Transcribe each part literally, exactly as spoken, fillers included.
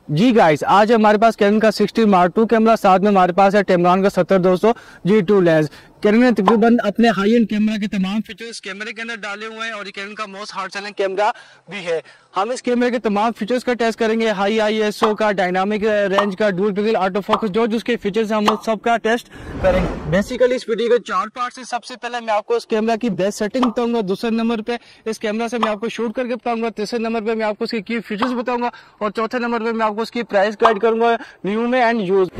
जी guys, आज हमारे पास कैनन का सिक्सटी मार्क टू कैमरा, साथ में हमारे पास है टेमरान का सत्तर दो सौ जी टू लेंस। कैनन ने तकरीबन अपने हाई एंड कैमरा के तमाम फीचर्स कैमरे के अंदर डाले हुए हैं और ये कैनन का मोस्ट हार्ड सेलिंग कैमरा भी है। हम इस कैमरे के तमाम फीचर्स का टेस्ट करेंगे, हाई आई एस ओ का, डायनामिक रेंज का, डुअल पिक्सल ऑटो फोकस, जो जिसके फीचर्स हम सबका टेस्ट करेंगे। बेसिकली इस वीडियो के चार पार्ट्स हैं। सबसे पहले मैं आपको इस कैमरा की बेस्ट सेटिंग बताऊंगा, दूसरे नंबर पे इस कैमरा से मैं आपको शूट करके बताऊंगा, तीसरे नंबर पे मैं आपको इसके की फीचर्स बताऊंगा और चौथे नंबर पे मैं आपको इसकी प्राइस गाइड करूंगा न्यू में एंड यूज।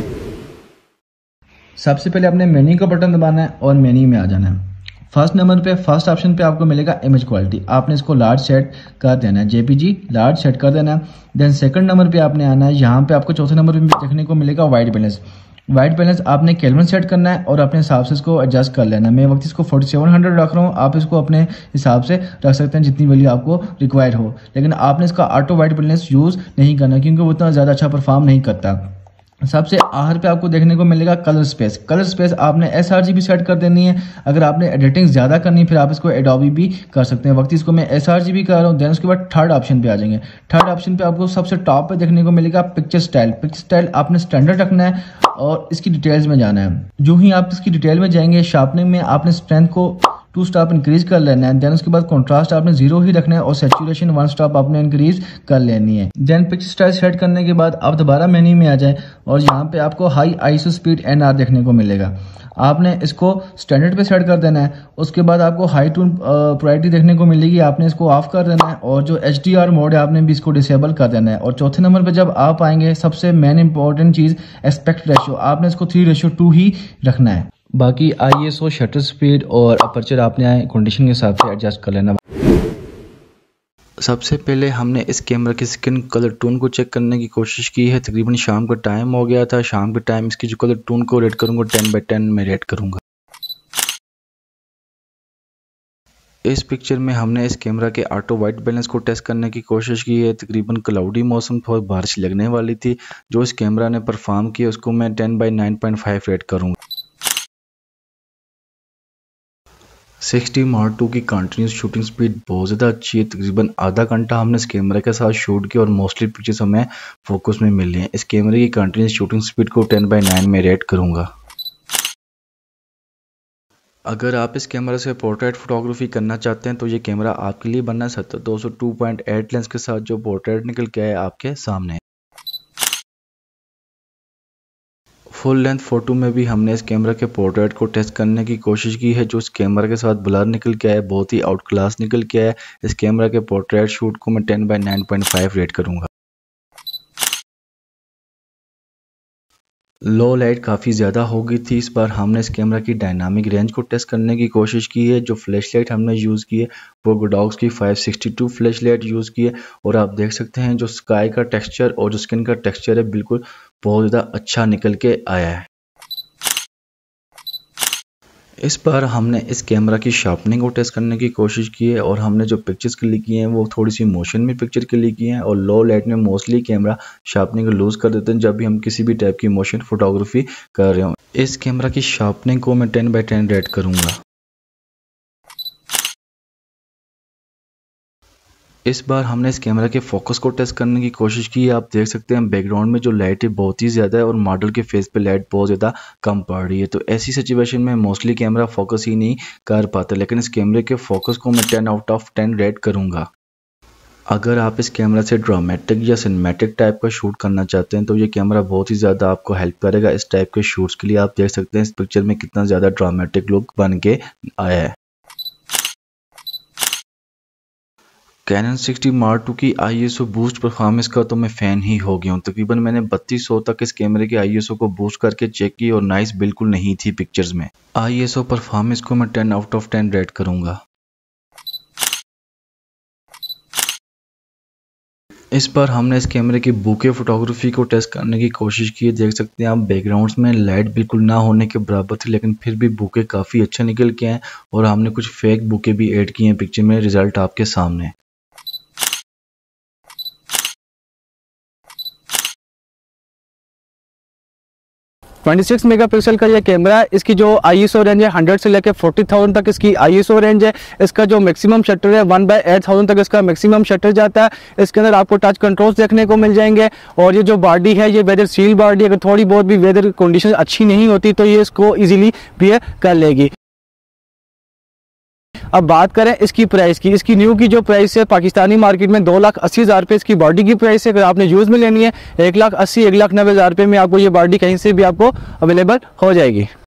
सबसे पहले अपने मेन्यू का बटन दबाना है और मेन्यू में आ जाना है। फर्स्ट नंबर पे फर्स्ट ऑप्शन पे आपको मिलेगा इमेज क्वालिटी, आपने इसको लार्ज सेट कर देना है, जेपीजी लार्ज सेट कर देना है। देन सेकंड नंबर पे आपने आना है, यहाँ पे आपको चौथे नंबर पे देखने को मिलेगा वाइट बैलेंस। वाइट बैलेंस आपने केल्विन सेट करना है और अपने हिसाब से इसको एडजस्ट कर लेना है। मैं वक्त इसको फोर्टी सेवन हंड्रेड रख रहा हूँ, आप इसको अपने हिसाब से रख सकते हैं जितनी वैल्यू आपको रिक्वायर हो, लेकिन आपने इसका ऑटो वाइट बैलेंस यूज़ नहीं करना क्योंकि वो उतना ज़्यादा अच्छा परफॉर्म नहीं करता। सबसे आखिर पे आपको देखने को मिलेगा कलर स्पेस। कलर स्पेस आपने S R G B set कर देनी है। अगर आपने एडिटिंग ज़्यादा करनी है फिर आप इसको एडोबी भी कर सकते हैं। वक्त इसको मैं एस आर जी बी कर रहा हूँ। देन उसके बाद थर्ड ऑप्शन पे आ जाएंगे। थर्ड ऑप्शन पे आपको सबसे टॉप पे देखने को मिलेगा पिक्चर स्टाइल। पिक्चर स्टाइल आपने स्टैंडर्ड रखना है और इसकी डिटेल्स में जाना है। जो ही आप इसकी डिटेल में जाएंगे, शार्पनिंग में आपने स्ट्रेंथ को टू स्टॉप इंक्रीज कर लेना है। देन उसके बाद कंट्रास्ट आपने जीरो ही रखना है और सैचुरेशन वन स्टॉप आपने इंक्रीज कर लेनी है। देन पिक्चर स्टाइल सेट करने के बाद आप दोबारा मेन्यू में आ जाए और यहाँ पे आपको high ISO speed N R देखने को मिलेगा, आपने इसको स्टैंडर्ड पे सेट कर देना है। उसके बाद आपको हाई टून प्रायोरिटी देखने को मिलेगी, आपने इसको ऑफ कर देना है और जो एच डी आर मोड है आपने भी इसको डिसेबल कर देना है। और चौथे नंबर पे जब आप आएंगे, सबसे मेन इंपॉर्टेंट चीज एस्पेक्ट रेशियो, आपने इसको थ्री रेशियो टू ही रखना है। बाकी आईएसओ, शटर स्पीड और अपर्चर आपने कंडीशन के हिसाब से एडजस्ट कर लेना। सबसे पहले हमने इस कैमरा की स्किन कलर टोन को चेक करने की कोशिश की है। तकरीबन शाम का टाइम हो गया था। शाम के टाइम इसकी जो कलर टोन को रेट करूंगा टेन बाई टेन में रेट करूंगा। इस पिक्चर में हमने इस कैमरा के ऑटो वाइट बैलेंस को टेस्ट करने की कोशिश की है। तकरीबन क्लाउडी मौसम था और बारिश लगने वाली थी। जो इस कैमरा ने परफॉर्म किया उसको मैं ten by nine point five rate करूंगा। सिक्सटी मार्क टू की कंटिन्यूस शूटिंग स्पीड बहुत ज़्यादा अच्छी है। तकरीबन आधा घंटा हमने इस कैमरे के साथ शूट किया और मोस्टली पिक्चर्स हमें फोकस में मिले हैं। इस कैमरे की कंटिन्यूस शूटिंग स्पीड को टेन बाई नाइन में रेट करूंगा। अगर आप इस कैमरा से पोर्ट्रेट फोटोग्राफी करना चाहते हैं तो ये कैमरा आपके लिए बनना है। सत्तर दो सौ टू पॉइंट एट लेंस के साथ जो पोर्ट्रेट निकल के है आपके सामने। फुल लेंथ फोटो में भी हमने इस कैमरा के पोर्ट्रेट को टेस्ट करने की कोशिश की है। जो इस कैमरा के साथ ब्लर निकल के आया बहुत ही आउट क्लास निकल के आया। इस कैमरा के पोर्ट्रेट शूट को मैं ten by nine point five rate करूंगा। लो लाइट काफ़ी ज़्यादा हो गई थी। इस बार हमने इस कैमरा की डायनामिक रेंज को टेस्ट करने की कोशिश की है। जो फ्लैश लाइट हमने यूज़ की है वो गोडॉक्स की five sixty two flash light use की है और आप देख सकते हैं जो स्काई का टेक्सचर और जो स्किन का टेक्सचर है बिल्कुल बहुत ज़्यादा अच्छा निकल के आया है। इस बार हमने इस कैमरा की शार्पनिंग को टेस्ट करने की कोशिश की है और हमने जो पिक्चर्स क्लिक की हैं वो थोड़ी सी मोशन में पिक्चर क्लिक की हैं और लो लाइट में मोस्टली कैमरा शार्पनिंग को लूज़ कर देते हैं जब भी हम किसी भी टाइप की मोशन फोटोग्राफी कर रहे हो। इस कैमरा की शार्पनिंग को मैं टेन बाई टेन रेट करूँगा। इस बार हमने इस कैमरा के फोकस को टेस्ट करने की कोशिश की है। आप देख सकते हैं बैकग्राउंड में जो लाइट है बहुत ही ज़्यादा है और मॉडल के फेस पे लाइट बहुत ज़्यादा कम पड़ रही है। तो ऐसी सिचुएशन में मोस्टली कैमरा फोकस ही नहीं कर पाता, लेकिन इस कैमरे के फोकस को मैं ten out of ten rate करूँगा। अगर आप इस कैमरा से ड्रामेटिक या सिनेमैटिक टाइप का शूट करना चाहते हैं तो ये कैमरा बहुत ही ज़्यादा आपको हेल्प करेगा इस टाइप के शूट्स के लिए। आप देख सकते हैं इस पिक्चर में कितना ज़्यादा ड्रामेटिक लुक बन के आया है। कैनन सिक्सटी मार्क टू की आईएसओ बूस्ट परफॉर्मेंस का तो मैं फ़ैन ही हो गया हूँ। तकरीबन मैंने बत्तीस सौ तक इस कैमरे के आईएसओ को बूस्ट करके चेक की और नाइस बिल्कुल नहीं थी पिक्चर्स में। आईएसओ परफॉर्मेंस को मैं ten out of ten rate करूँगा। इस बार हमने इस कैमरे की बुके फोटोग्राफी को टेस्ट करने की कोशिश की है। देख सकते हैं आप बैकग्राउंड्स में लाइट बिल्कुल ना होने के बराबर थी, लेकिन फिर भी बुके काफ़ी अच्छा निकल के हैं और हमने कुछ फेक बुके भी ऐड किए हैं पिक्चर में। रिजल्ट आपके सामने। छब्बीस मेगापिक्सल का ये कैमरा है। इसकी जो आईएसओ रेंज है हंड्रेड से लेकर फोर्टी थाउजेंड तक इसकी आईएसओ रेंज है। इसका जो मैक्सिमम शटर है वन बाई एट थाउजेंड तक इसका मैक्सिमम शटर जाता है। इसके अंदर आपको टच कंट्रोल्स देखने को मिल जाएंगे और ये जो बॉडी है ये वेदर सील बॉडी, अगर थोड़ी बहुत भी वेदर कंडीशन अच्छी नहीं होती तो ये इसको इजीली बियर कर लेगी। अब बात करें इसकी प्राइस की, इसकी न्यू की जो प्राइस है पाकिस्तानी मार्केट में दो लाख अस्सी हज़ार रुपये इसकी बॉडी की प्राइस है। अगर आपने यूज़ में लेनी है एक लाख अस्सी एक लाख नब्बे हज़ार रुपये में आपको ये बॉडी कहीं से भी आपको अवेलेबल हो जाएगी।